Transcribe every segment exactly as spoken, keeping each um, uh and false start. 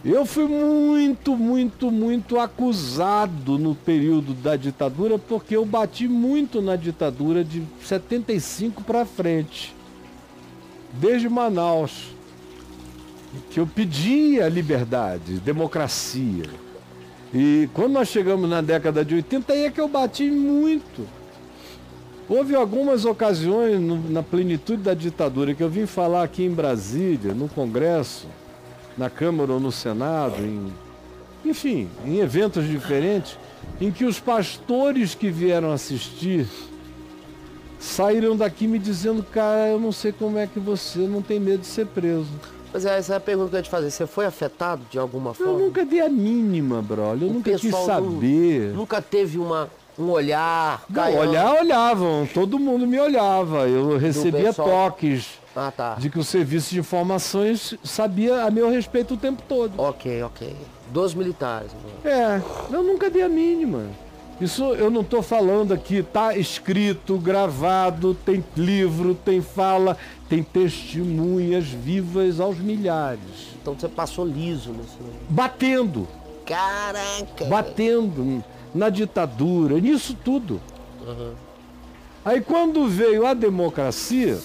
Eu fui muito, muito, muito acusado no período da ditadura, porque eu bati muito na ditadura de setenta e cinco para frente, desde Manaus, que eu pedia liberdade, democracia. E quando nós chegamos na década de oitenta, aí é que eu bati muito. Houve algumas ocasiões no, na plenitude da ditadura que eu vim falar aqui em Brasília, no Congresso, na Câmara ou no Senado, em, enfim, em eventos diferentes, em que os pastores que vieram assistir saíram daqui me dizendo: cara, eu não sei como é que você não tem medo de ser preso. Mas essa é a pergunta que eu ia te fazer. Você foi afetado de alguma forma? Eu nunca dei a mínima, brother. Eu o nunca quis não, saber. Nunca teve uma, um olhar... Não, olhar, olhavam. Todo mundo me olhava. Eu recebia toques ah, tá. de que o serviço de informações sabia a meu respeito o tempo todo. Ok, ok. Dos militares. Né? É, eu nunca dei a mínima. Isso eu não estou falando aqui, tá escrito, gravado, tem livro, tem fala, tem testemunhas vivas aos milhares. Então você passou liso nesse momento. Batendo. Caraca! Batendo na ditadura, nisso tudo. Uhum. Aí quando veio a democracia,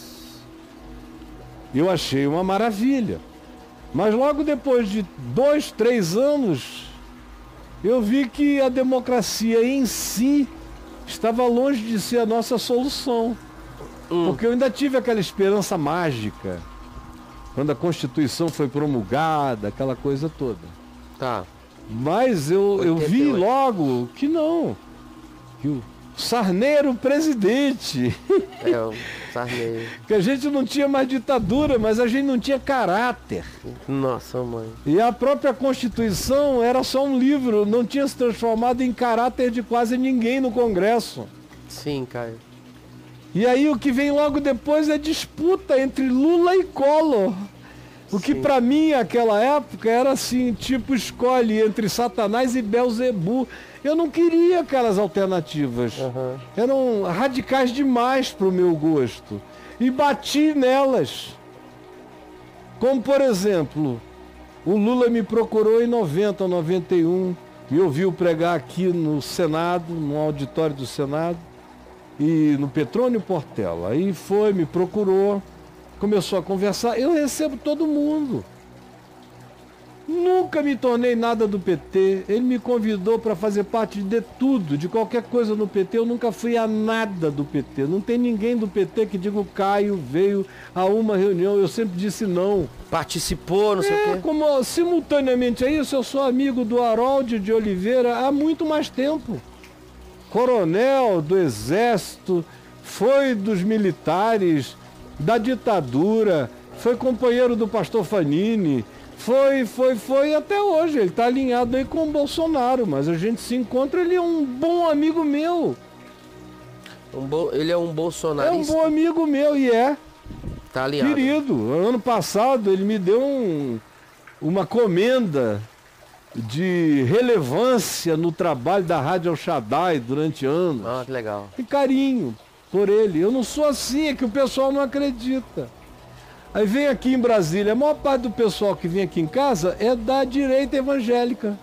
eu achei uma maravilha. Mas logo depois de dois, três anos, eu vi que a democracia em si estava longe de ser a nossa solução. Hum. Porque eu ainda tive aquela esperança mágica, quando a Constituição foi promulgada, aquela coisa toda. Tá. Mas eu, eu vi logo que não, que o Sarney era o presidente. É, o Sarney. Que a gente não tinha mais ditadura, mas a gente não tinha caráter. Nossa, mãe. E a própria Constituição era só um livro, não tinha se transformado em caráter de quase ninguém no Congresso. Sim, Caio. E aí o que vem logo depois é disputa entre Lula e Collor. O que para mim, naquela época, era assim, tipo, escolhe entre Satanás e Belzebu. Eu não queria aquelas alternativas. Uhum. Eram radicais demais para o meu gosto. E bati nelas. Como, por exemplo, o Lula me procurou em noventa, noventa e um, e ouviu pregar aqui no Senado, no auditório do Senado, e no Petrônio Portela. Aí foi, me procurou, começou a conversar. Eu recebo todo mundo. Nunca me tornei nada do P T. Ele me convidou para fazer parte de tudo, de qualquer coisa no P T. Eu nunca fui a nada do P T. Não tem ninguém do P T que diga: o Caio veio a uma reunião. Eu sempre disse não. Participou, não sei é, o quê. Como simultaneamente a isso, eu sou amigo do Harold de Oliveira há muito mais tempo. Coronel do Exército, foi dos militares, da ditadura, foi companheiro do pastor Fanini. Foi, foi, foi até hoje. Ele está alinhado aí com o Bolsonaro, mas a gente se encontra, ele é um bom amigo meu. Um bo... Ele é um bolsonarista? É um bom amigo meu, e é. Tá alinhado. Querido, ano passado ele me deu um, uma comenda de relevância no trabalho da Rádio El Shaddai durante anos. Ah, que legal. E carinho por ele. Eu não sou assim, é que o pessoal não acredita. Aí vem aqui em Brasília, a maior parte do pessoal que vem aqui em casa é da direita evangélica.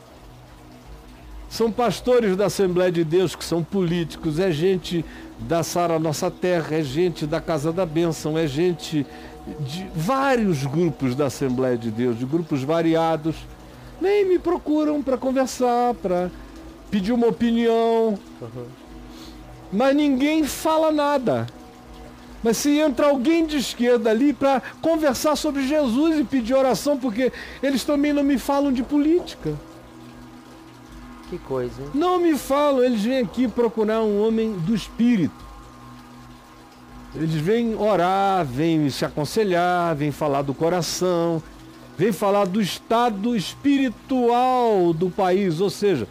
São pastores da Assembleia de Deus, que são políticos, é gente da Sara Nossa Terra, é gente da Casa da Bênção, é gente de vários grupos da Assembleia de Deus, de grupos variados. Nem me procuram para conversar, para pedir uma opinião. Uhum. Mas ninguém fala nada. Mas se entra alguém de esquerda ali para conversar sobre Jesus e pedir oração, porque eles também não me falam de política. Que coisa, hein? Não me falam, eles vêm aqui procurar um homem do espírito. Eles vêm orar, vêm se aconselhar, vêm falar do coração, vêm falar do estado espiritual do país, ou seja,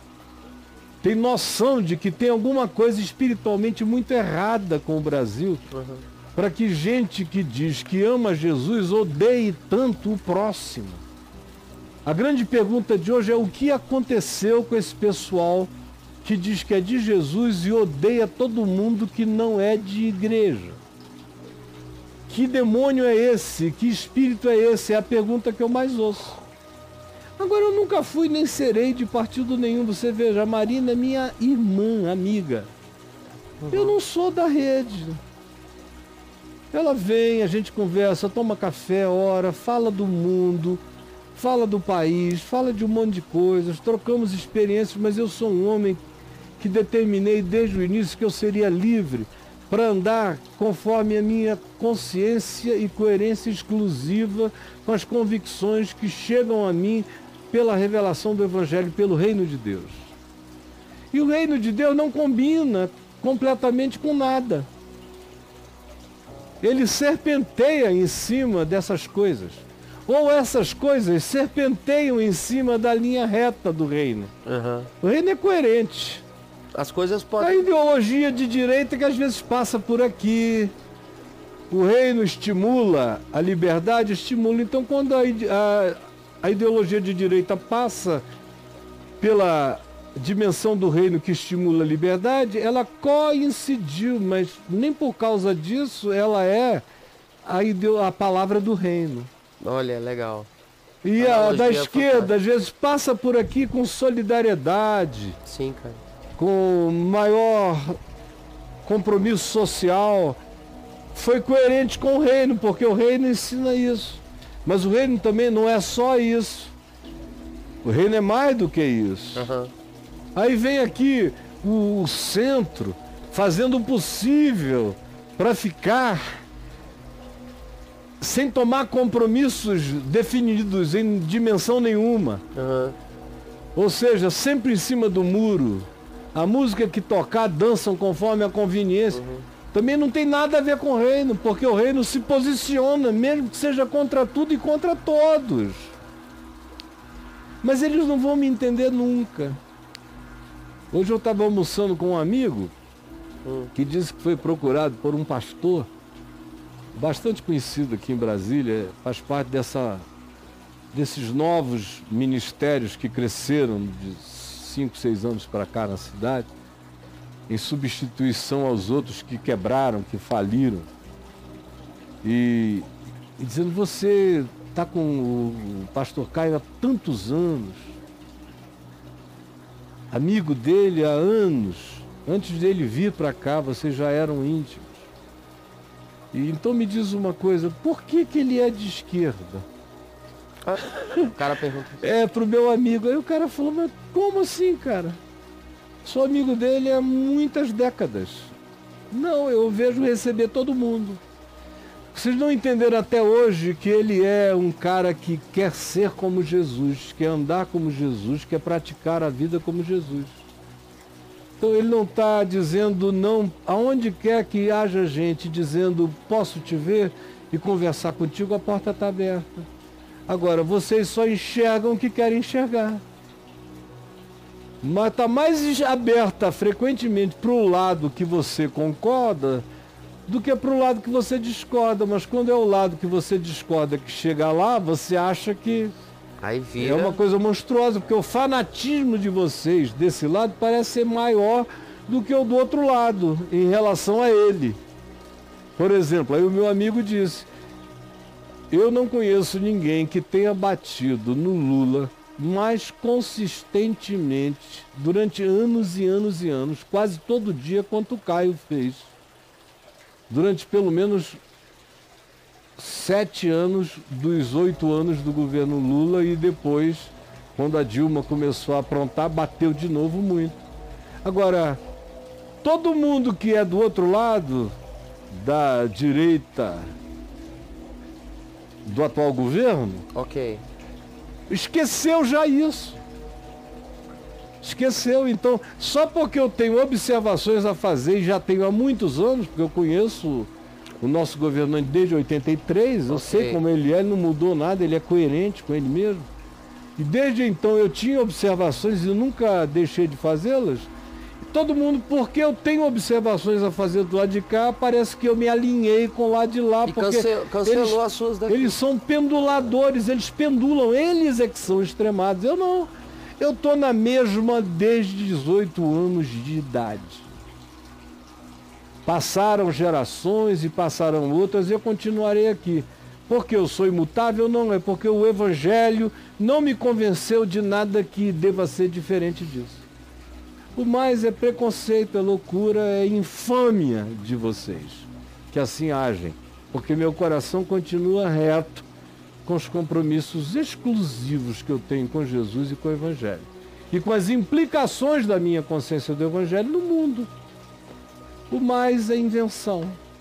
tem noção de que tem alguma coisa espiritualmente muito errada com o Brasil, uhum, para que gente que diz que ama Jesus odeie tanto o próximo. A grande pergunta de hoje é: o que aconteceu com esse pessoal que diz que é de Jesus e odeia todo mundo que não é de igreja? Que demônio é esse? Que espírito é esse? É a pergunta que eu mais ouço. Agora, eu nunca fui nem serei de partido nenhum. Você veja, a Marina é minha irmã, amiga. Uhum. Eu não sou da rede. Ela vem, a gente conversa, toma café, ora, fala do mundo, fala do país, fala de um monte de coisas, trocamos experiências, mas eu sou um homem que determinei desde o início que eu seria livre para andar conforme a minha consciência e coerência exclusiva com as convicções que chegam a mim pela revelação do Evangelho, pelo reino de Deus. E o reino de Deus não combina completamente com nada. Ele serpenteia em cima dessas coisas. Ou essas coisas serpenteiam em cima da linha reta do reino. Uhum. O reino é coerente. As coisas podem... A ideologia de direita que às vezes passa por aqui. O reino estimula, a liberdade estimula. Então, quando a, a, a ideologia de direita passa pela dimensão do reino que estimula a liberdade, ela coincidiu, mas nem por causa disso ela é a, ideo, a palavra do reino. Olha, legal. E a, a da esquerda, às vezes, passa por aqui com solidariedade. Sim, cara. Com maior compromisso social. Foi coerente com o reino, porque o reino ensina isso. Mas o reino também não é só isso. O reino é mais do que isso. Uhum. Aí vem aqui o centro fazendo o possível para ficar sem tomar compromissos definidos em dimensão nenhuma. Uhum. Ou seja, sempre em cima do muro. A música que tocar, dançam conforme a conveniência. Uhum. Também não tem nada a ver com o reino, porque o reino se posiciona, mesmo que seja contra tudo e contra todos. Mas eles não vão me entender nunca. Hoje eu estava almoçando com um amigo hum. que disse que foi procurado por um pastor bastante conhecido aqui em Brasília, faz parte dessa, desses novos ministérios que cresceram de cinco, seis anos para cá na cidade, em substituição aos outros que quebraram, que faliram. E, e dizendo, você está com o pastor Caio há tantos anos, amigo dele há anos, antes dele vir para cá, vocês já eram íntimos. E então me diz uma coisa, por que que ele é de esquerda? Ah, o cara pergunta. É, pro meu amigo. Aí o cara falou, mas como assim, cara? Sou amigo dele há muitas décadas. Não, eu vejo receber todo mundo. Vocês não entenderam até hoje que ele é um cara que quer ser como Jesus, quer andar como Jesus, quer praticar a vida como Jesus. Então ele não está dizendo não, aonde quer que haja gente dizendo posso te ver e conversar contigo, a porta está aberta. Agora, vocês só enxergam o que querem enxergar. Mas está mais aberta frequentemente para o lado que você concorda do que para o lado que você discorda. Mas quando é o lado que você discorda que chega lá, você acha que aí vira... é uma coisa monstruosa, porque o fanatismo de vocês desse lado parece ser maior do que o do outro lado em relação a ele. Por exemplo, aí o meu amigo disse, eu não conheço ninguém que tenha batido no Lula mais consistentemente durante anos e anos e anos, quase todo dia, quanto o Caio fez. Durante pelo menos sete anos dos oito anos do governo Lula e depois, quando a Dilma começou a aprontar, bateu de novo muito. Agora, todo mundo que é do outro lado, da direita do atual governo, ok, esqueceu já isso. Esqueceu, então, só porque eu tenho observações a fazer e já tenho há muitos anos, porque eu conheço o nosso governante desde oitenta e três, eu okay. sei como ele é, ele não mudou nada, ele é coerente com ele mesmo. E desde então eu tinha observações e nunca deixei de fazê-las. Todo mundo, porque eu tenho observações a fazer do lado de cá, parece que eu me alinhei com o lado de lá. E porque cancel, cancelou eles, as suas daqui. Eles são penduladores, eles pendulam, eles é que são extremados. Eu não. Eu estou na mesma desde dezoito anos de idade. Passaram gerações e passaram outras e eu continuarei aqui. Porque eu sou imutável? Não, é porque o Evangelho não me convenceu de nada que deva ser diferente disso. O mais é preconceito, é loucura, é infâmia de vocês, que assim agem, porque meu coração continua reto com os compromissos exclusivos que eu tenho com Jesus e com o Evangelho, e com as implicações da minha consciência do Evangelho no mundo. O mais é invenção.